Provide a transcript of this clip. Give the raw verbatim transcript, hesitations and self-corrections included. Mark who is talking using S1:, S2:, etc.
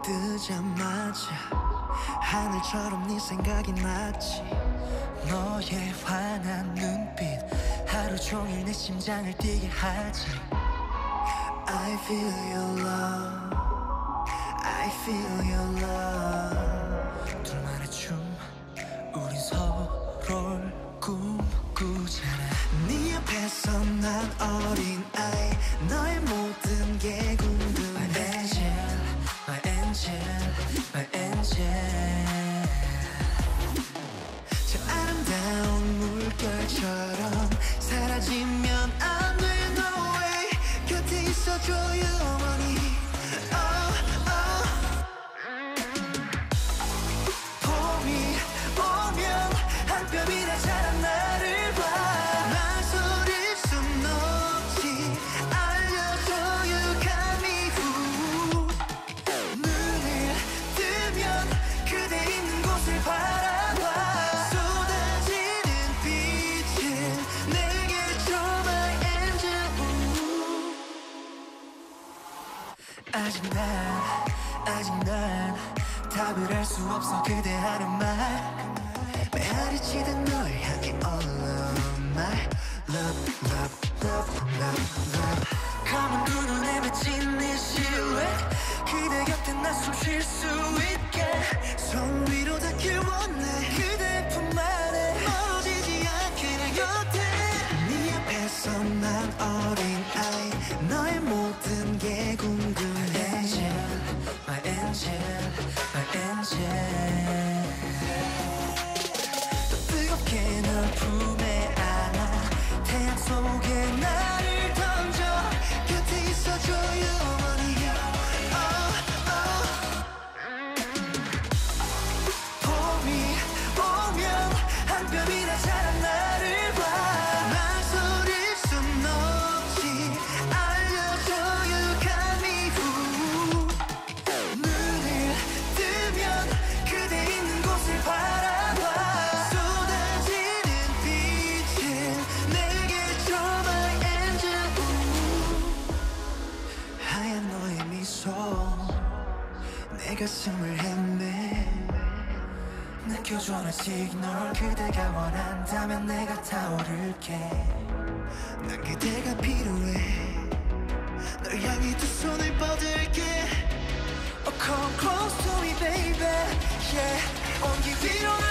S1: 뜨자마자 하늘처럼 네 생각이 났지. 너의 환한 눈빛 하루 종일 내 심장을 뛰게 하지. I feel your love, I feel your love. 둘만의 춤 우린 서로를 꿈꾸잖아. 네 앞에서 난 어린아이, 너의 모든 게 궁금해. My angel, my angel, my angel. 저 아름다운 물결처럼 사라지면 안 돼. No way. 곁에 있어줘 영원히. Oh, oh. 봄이 오면 한 뼘이나 자란 나를 봐. 망설일 순 없지. 알려줘 you got me who. 눈을 뜨면 그대 있는 곳을 바라봐. 쏟아지는 빛을 내게 줘 my angel. 아직 난 아직 난 답을 알 수 없어 그대 하는 말. 메아리 치듯 널 향해 all of my love love love love love. 감은 두 눈에 맺힌 네 실루엣, 그대 곁에 나 숨 쉴 수 있게 손 위로 닿길 원해. 그대 품 안에 멀어지지 않게 내 곁에. 네 앞에서 난 어린아이, 너의 모든 게 궁금해. My angel, my angel. 또 뜨겁게 널 품에 안아 태양 속에 나를 던져. 곁에 있어줘 영원히. Oh, oh. 봄이 오면 한 뼘이나 자란 나를 봐. 망설일 순 없지. 알려줘 you got me who. 눈을 뜨면 그대 있는 곳을 바라봐. 쏟아지는 빛을 내게 줘 my angel. 하얀 너의 미소 내 가슴을 헤매. 느껴줘 내 시그널, 그대가 원한다면 내가 타오를게. 난 그대가 필요해. 널 향해 두 손을 뻗을게. Oh, come close to me baby, yeah. 온기 위로